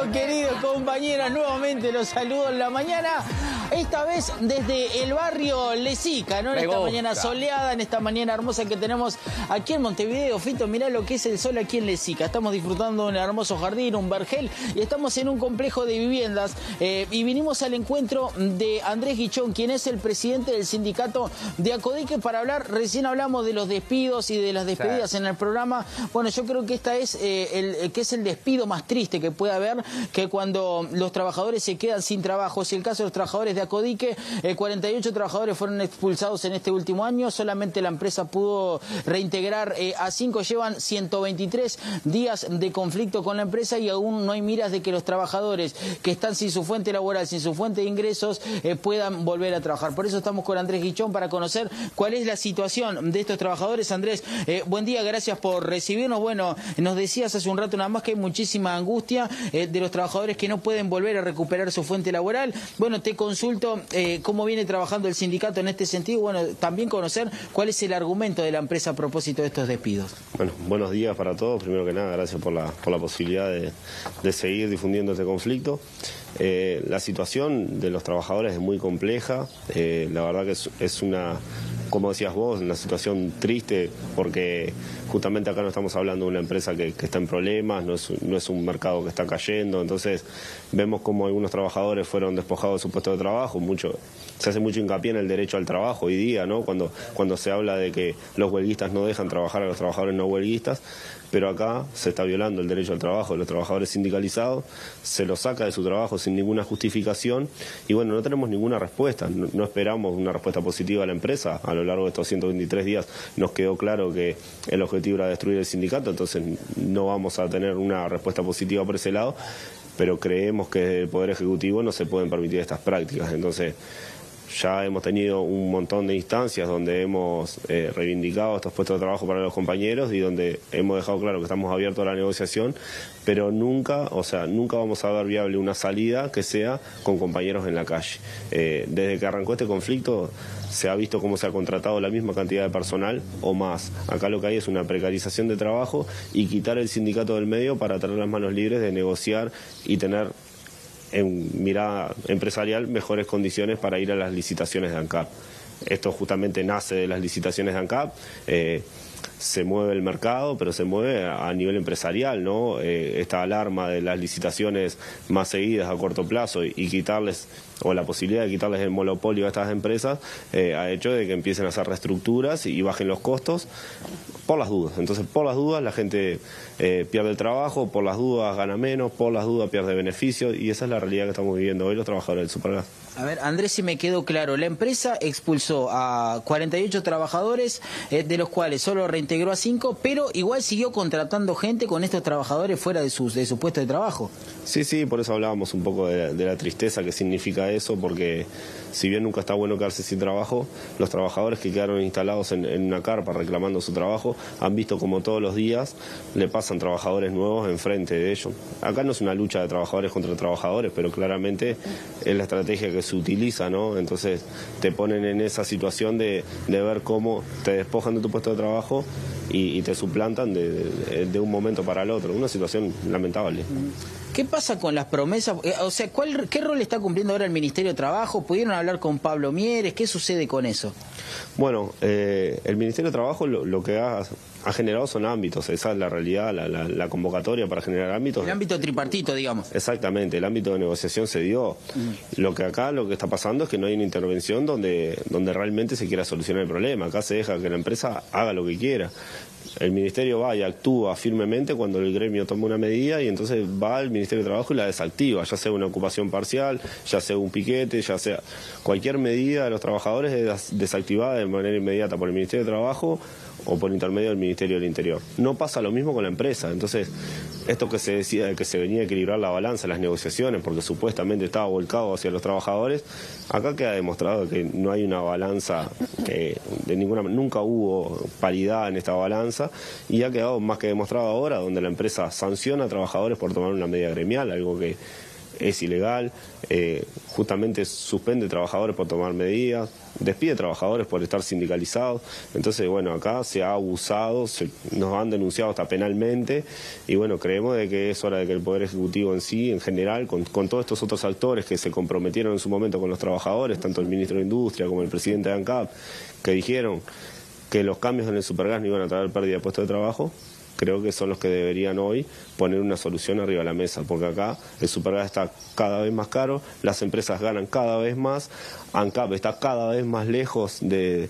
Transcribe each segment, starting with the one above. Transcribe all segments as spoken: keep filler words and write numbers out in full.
Queridos compañeros, nuevamente los saludo en la mañana. Esta vez desde el barrio Lesica, ¿no? En esta mañana soleada, en esta mañana hermosa que tenemos aquí en Montevideo. Fito, mirá lo que es el sol aquí en Lesica. Estamos disfrutando de un hermoso jardín, un vergel, y estamos en un complejo de viviendas. Eh, y vinimos al encuentro de Andrés Guichón, quien es el presidente del sindicato de Acodique, para hablar. Recién hablamos de los despidos y de las despedidas sí. en el programa. Bueno, yo creo que esta es eh, el, el que es el despido más triste que puede haber, que cuando los trabajadores se quedan sin trabajo. Si el caso de los trabajadores de Acodique, eh, cuarenta y ocho trabajadores fueron expulsados en este último año, solamente la empresa pudo reintegrar eh, a cinco, llevan ciento veintitrés días de conflicto con la empresa y aún no hay miras de que los trabajadores que están sin su fuente laboral, sin su fuente de ingresos, eh, puedan volver a trabajar. Por eso estamos con Andrés Guichón para conocer cuál es la situación de estos trabajadores. Andrés, eh, buen día, gracias por recibirnos. Bueno, nos decías hace un rato nada más que hay muchísima angustia eh, de los trabajadores que no pueden volver a recuperar su fuente laboral. Bueno, te consulto eh, cómo viene trabajando el sindicato en este sentido. Bueno, también conocer cuál es el argumento de la empresa a propósito de estos despidos. Bueno, buenos días para todos. Primero que nada, gracias por la, por la posibilidad de, de seguir difundiendo este conflicto. Eh, la situación de los trabajadores es muy compleja. Eh, la verdad que es, es una... como decías vos, una situación triste porque justamente acá no estamos hablando de una empresa que, que está en problemas, no es, no es un mercado que está cayendo, entonces vemos como algunos trabajadores fueron despojados de su puesto de trabajo, mucho, se hace mucho hincapié en el derecho al trabajo hoy día, ¿no? Cuando, cuando se habla de que los huelguistas no dejan trabajar a los trabajadores no huelguistas, pero acá se está violando el derecho al trabajo de los trabajadores sindicalizados, se los saca de su trabajo sin ninguna justificación y bueno, no tenemos ninguna respuesta, no, no esperamos una respuesta positiva a la empresa. A lo largo de estos ciento veintitrés días nos quedó claro que el objetivo era destruir el sindicato, entonces no vamos a tener una respuesta positiva por ese lado, pero creemos que desde el Poder Ejecutivo no se pueden permitir estas prácticas, entonces ya hemos tenido un montón de instancias donde hemos eh, reivindicado estos puestos de trabajo para los compañeros y donde hemos dejado claro que estamos abiertos a la negociación, pero nunca, o sea, nunca vamos a ver viable una salida que sea con compañeros en la calle. Eh, desde que arrancó este conflicto se ha visto cómo se ha contratado la misma cantidad de personal o más. Acá lo que hay es una precarización de trabajo y quitar el sindicato del medio para tener las manos libres de negociar y tener en mirada empresarial mejores condiciones para ir a las licitaciones de ANCAP. Esto justamente nace de las licitaciones de ANCAP, eh, se mueve el mercado, pero se mueve a nivel empresarial, ¿no? Eh, esta alarma de las licitaciones más seguidas a corto plazo y, y quitarles, o la posibilidad de quitarles el monopolio a estas empresas, eh, ha hecho de que empiecen a hacer reestructuras y bajen los costos por las dudas. Entonces, por las dudas la gente eh, pierde el trabajo, por las dudas gana menos, por las dudas pierde beneficios y esa es la realidad que estamos viviendo hoy los trabajadores del Supergas. A ver, Andrés, si me quedó claro, la empresa expulsó a cuarenta y ocho trabajadores, eh, de los cuales solo reintegró a cinco, pero igual siguió contratando gente con estos trabajadores fuera de, sus, de su puesto de trabajo. Sí, sí, por eso hablábamos un poco de, de la tristeza que significa eso, porque si bien nunca está bueno quedarse sin trabajo, los trabajadores que quedaron instalados en, en una carpa reclamando su trabajo han visto como todos los días le pasan trabajadores nuevos enfrente de ellos. Acá no es una lucha de trabajadores contra trabajadores, pero claramente es la estrategia que se utiliza, ¿no? Entonces te ponen en esa situación de, de ver cómo te despojan de tu puesto de trabajo y, y te suplantan de, de, de un momento para el otro. Una situación lamentable. ¿Qué pasa con las promesas? O sea, ¿cuál, ¿qué rol está cumpliendo ahora el Ministerio de Trabajo? ¿Pudieron hablar con Pablo Mieres? ¿Qué sucede con eso? Bueno, eh, el Ministerio de Trabajo lo, lo que ha, ha generado son ámbitos, esa es la realidad, la, la, la convocatoria para generar ámbitos. El ámbito tripartito, digamos. Exactamente, el ámbito de negociación se dio. Mm. Lo que acá lo que está pasando es que no hay una intervención donde, donde realmente se quiera solucionar el problema. Acá se deja que la empresa haga lo que quiera. El Ministerio va y actúa firmemente cuando el gremio toma una medida y entonces va al Ministerio de Trabajo y la desactiva, ya sea una ocupación parcial, ya sea un piquete, ya sea cualquier medida de los trabajadores es desactivada de manera inmediata por el Ministerio de Trabajo o por intermedio del Ministerio del Interior. No pasa lo mismo con la empresa, entonces esto que se decía de que se venía a equilibrar la balanza en las negociaciones porque supuestamente estaba volcado hacia los trabajadores, acá queda demostrado que no hay una balanza, eh, de ninguna nunca hubo paridad en esta balanza y ha quedado más que demostrado ahora donde la empresa sanciona a trabajadores por tomar una medida gremial, algo que es ilegal, eh, justamente suspende trabajadores por tomar medidas, despide trabajadores por estar sindicalizados. Entonces, bueno, acá se ha abusado, se, nos han denunciado hasta penalmente, y bueno, creemos de que es hora de que el Poder Ejecutivo en sí, en general, con, con todos estos otros actores que se comprometieron en su momento con los trabajadores, tanto el ministro de Industria como el presidente de ANCAP, que dijeron que los cambios en el Supergas no iban a traer pérdida de puestos de trabajo, creo que son los que deberían hoy poner una solución arriba de la mesa, porque acá el Supergas está cada vez más caro, las empresas ganan cada vez más, ANCAP está cada vez más lejos de,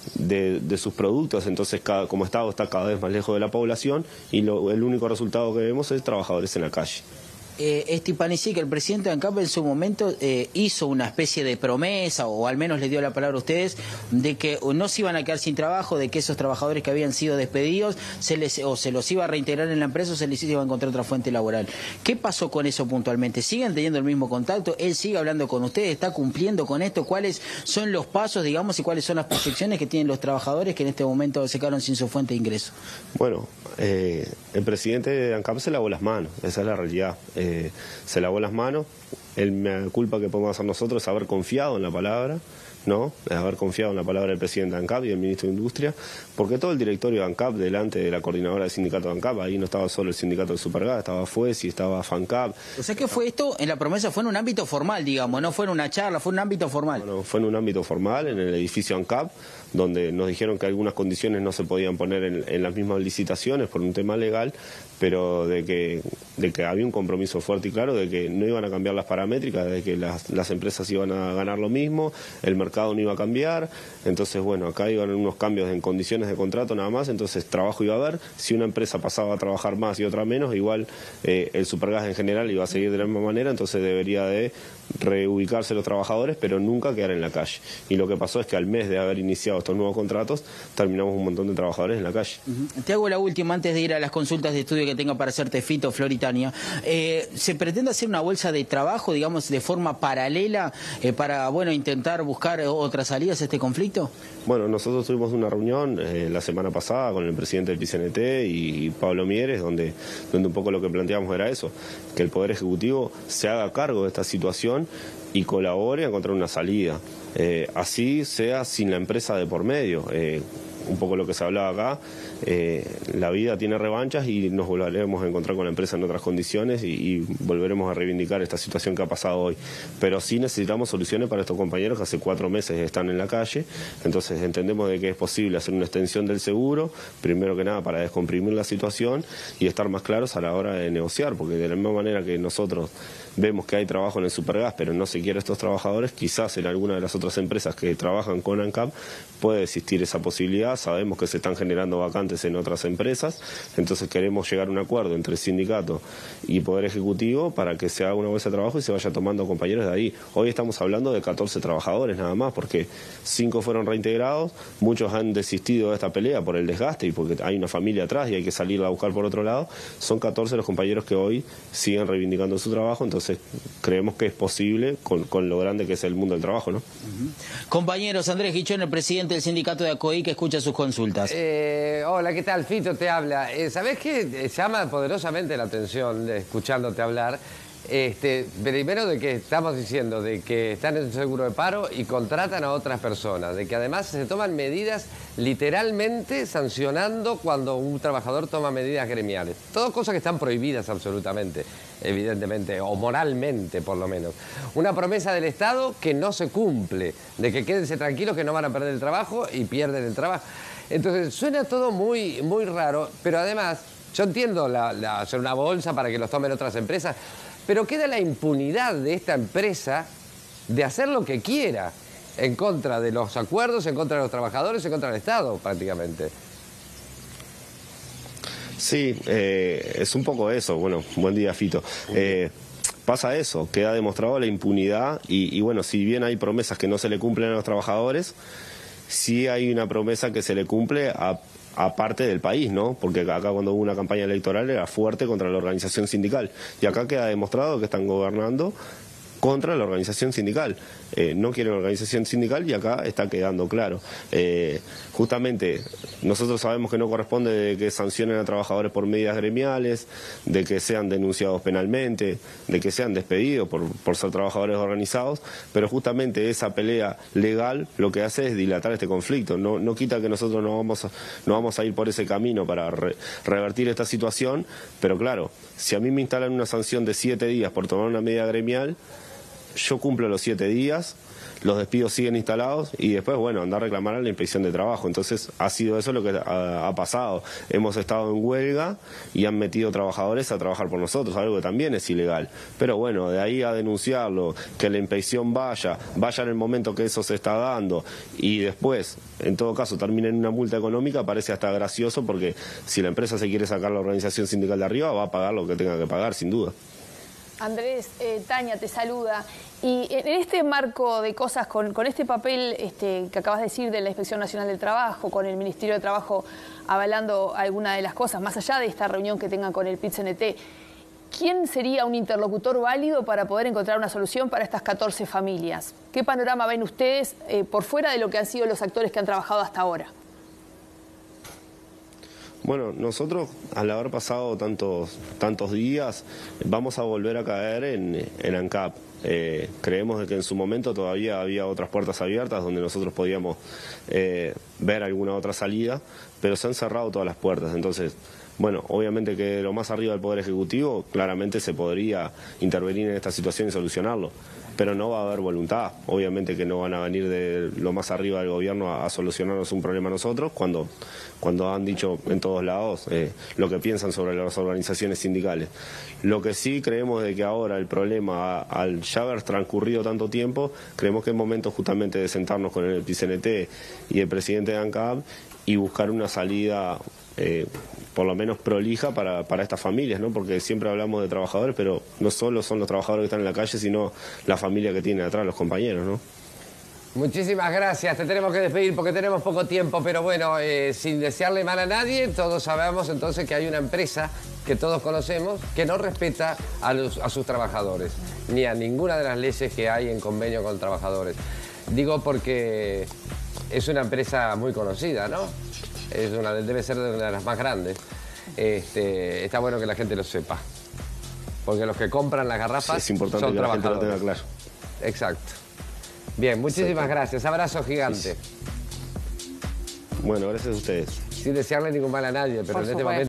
de, de sus productos, entonces cada, como Estado está cada vez más lejos de la población, y lo, el único resultado que vemos es trabajadores en la calle. Eh, Estipanisic, el presidente de ANCAP en su momento eh, hizo una especie de promesa, o al menos les dio la palabra a ustedes, de que no se iban a quedar sin trabajo, de que esos trabajadores que habían sido despedidos se les, o se los iba a reintegrar en la empresa o se les iba a encontrar otra fuente laboral. ¿Qué pasó con eso puntualmente? ¿Siguen teniendo el mismo contacto? ¿Él sigue hablando con ustedes? ¿Está cumpliendo con esto? ¿Cuáles son los pasos, digamos, y cuáles son las proyecciones que tienen los trabajadores que en este momento se quedaron sin su fuente de ingreso? Bueno, eh, el presidente de ANCAP se lavó las manos, esa es la realidad. Eh, se lavó las manos, él me culpa que podemos hacer nosotros es haber confiado en la palabra, ¿no? Es haber confiado en la palabra del presidente de ANCAP y del ministro de Industria, porque todo el directorio de ANCAP, delante de la coordinadora del sindicato de ANCAP, ahí no estaba solo el sindicato del Supergas, estaba FUESI, estaba FANCAP. O sea que fue esto, en la promesa fue en un ámbito formal, digamos, no fue en una charla, fue en un ámbito formal. Bueno, fue en un ámbito formal, en el edificio ANCAP, donde nos dijeron que algunas condiciones no se podían poner en, en las mismas licitaciones por un tema legal, pero de que, de que había un compromiso fuerte y claro de que no iban a cambiar las paramétricas, de que las, las empresas iban a ganar lo mismo, el mercado no iba a cambiar. Entonces, bueno, acá iban unos cambios en condiciones de contrato nada más, entonces trabajo iba a haber. Si una empresa pasaba a trabajar más y otra menos, igual eh, el Supergas en general iba a seguir de la misma manera, entonces debería de reubicarse los trabajadores, pero nunca quedar en la calle. Y lo que pasó es que al mes de haber iniciado estos nuevos contratos, terminamos un montón de trabajadores en la calle. Uh-huh. Te hago la última antes de ir a las consultas de estudio que tenga para hacerte, Fito, Floritania. Eh, ¿Se pretende hacer una bolsa de trabajo, digamos, de forma paralela eh, para, bueno, intentar buscar otras salidas a este conflicto? Bueno, nosotros tuvimos una reunión eh, la semana pasada con el presidente del P C N T y, y Pablo Mieres, donde, donde un poco lo que planteamos era eso, que el Poder Ejecutivo se haga cargo de esta situación y colabore a encontrar una salida. Eh, así sea sin la empresa de por medio. Eh, un poco lo que se hablaba acá, eh, la vida tiene revanchas y nos volveremos a encontrar con la empresa en otras condiciones y, y volveremos a reivindicar esta situación que ha pasado hoy. Pero sí necesitamos soluciones para estos compañeros que hace cuatro meses están en la calle, entonces entendemos de que es posible hacer una extensión del seguro, primero que nada para descomprimir la situación y estar más claros a la hora de negociar, porque de la misma manera que nosotros vemos que hay trabajo en el Supergas, pero no se quiere a estos trabajadores, quizás en alguna de las otras empresas que trabajan con ANCAP puede existir esa posibilidad. Sabemos que se están generando vacantes en otras empresas, entonces queremos llegar a un acuerdo entre el sindicato y Poder Ejecutivo para que se haga una bolsa de trabajo y se vaya tomando compañeros de ahí. Hoy estamos hablando de catorce trabajadores nada más, porque cinco fueron reintegrados, muchos han desistido de esta pelea por el desgaste y porque hay una familia atrás y hay que salir a buscar por otro lado. Son catorce los compañeros que hoy siguen reivindicando su trabajo, entonces creemos que es posible con, con lo grande que es el mundo del trabajo, ¿no? Uh-huh. Compañeros, Andrés Guichón, el presidente del sindicato de ACOI, que escucha sus consultas. Eh, hola, ¿qué tal? Fito te habla. Eh, ¿Sabés qué? Eh, llama poderosamente la atención, eh, escuchándote hablar, este, primero de que estamos diciendo de que están en seguro de paro y contratan a otras personas, de que además se toman medidas literalmente sancionando cuando un trabajador toma medidas gremiales. Todas cosas que están prohibidas absolutamente, evidentemente, o moralmente por lo menos. Una promesa del Estado que no se cumple, de que quédense tranquilos que no van a perder el trabajo y pierden el trabajo. Entonces suena todo muy, muy raro, pero además yo entiendo la, la, hacer una bolsa para que los tomen otras empresas, pero queda la impunidad de esta empresa de hacer lo que quiera en contra de los acuerdos, en contra de los trabajadores, en contra del Estado prácticamente. Sí, eh, es un poco eso. Bueno, buen día, Fito. Eh, pasa eso, queda demostrado la impunidad y, y bueno, si bien hay promesas que no se le cumplen a los trabajadores, sí hay una promesa que se le cumple a a parte del país, ¿no? Porque acá cuando hubo una campaña electoral era fuerte contra la organización sindical y acá queda demostrado que están gobernando contra la organización sindical. Eh, no quieren organización sindical y acá está quedando claro. Eh, justamente nosotros sabemos que no corresponde de que sancionen a trabajadores por medidas gremiales, de que sean denunciados penalmente, de que sean despedidos por, por ser trabajadores organizados, pero justamente esa pelea legal lo que hace es dilatar este conflicto. No, no quita que nosotros no vamos a, no vamos a ir por ese camino para re, revertir esta situación, pero claro, si a mí me instalan una sanción de siete días por tomar una medida gremial, yo cumplo los siete días, los despidos siguen instalados y después, bueno, andar a reclamar a la inspección de trabajo. Entonces ha sido eso lo que ha, ha pasado. Hemos estado en huelga y han metido trabajadores a trabajar por nosotros, algo que también es ilegal. Pero bueno, de ahí a denunciarlo, que la inspección vaya, vaya en el momento que eso se está dando y después, en todo caso, termine en una multa económica, parece hasta gracioso porque si la empresa se quiere sacar la organización sindical de arriba, va a pagar lo que tenga que pagar, sin duda. Andrés, eh, Tania te saluda. Y en este marco de cosas, con, con este papel este, que acabas de decir de la Inspección Nacional del Trabajo, con el Ministerio de Trabajo avalando alguna de las cosas, más allá de esta reunión que tengan con el P I T C N T, ¿quién sería un interlocutor válido para poder encontrar una solución para estas catorce familias? ¿Qué panorama ven ustedes eh, por fuera de lo que han sido los actores que han trabajado hasta ahora? Bueno, nosotros al haber pasado tantos tantos días vamos a volver a caer en, en ANCAP. Eh, creemos de que en su momento todavía había otras puertas abiertas donde nosotros podíamos eh, ver alguna otra salida, pero se han cerrado todas las puertas. Entonces, bueno, obviamente que lo más arriba del Poder Ejecutivo claramente se podría intervenir en esta situación y solucionarlo, pero no va a haber voluntad. Obviamente que no van a venir de lo más arriba del gobierno a, a solucionarnos un problema a nosotros cuando, cuando han dicho en todos lados eh, lo que piensan sobre las organizaciones sindicales. Lo que sí creemos de que ahora el problema, a, al ya haber transcurrido tanto tiempo, creemos que es momento justamente de sentarnos con el P I C N T y el presidente de ANCAP y buscar una salida eh, por lo menos prolija para, para estas familias, ¿no? Porque siempre hablamos de trabajadores, pero no solo son los trabajadores que están en la calle, sino la familia que tienen atrás, los compañeros, ¿no? Muchísimas gracias, te tenemos que despedir porque tenemos poco tiempo, pero bueno, eh, sin desearle mal a nadie, todos sabemos entonces que hay una empresa que todos conocemos que no respeta a, los, a sus trabajadores, ni a ninguna de las leyes que hay en convenio con trabajadores. Digo porque es una empresa muy conocida, ¿no? Es una, debe ser una de las más grandes. Este, está bueno que la gente lo sepa, porque los que compran las garrafas sí, es importante son que la trabajadores. gente lo tenga claro. Exacto. Bien, muchísimas gracias. Abrazo gigante. Bueno, gracias a ustedes. Sin desearle ningún mal a nadie, pero Por en este supuesto. momento...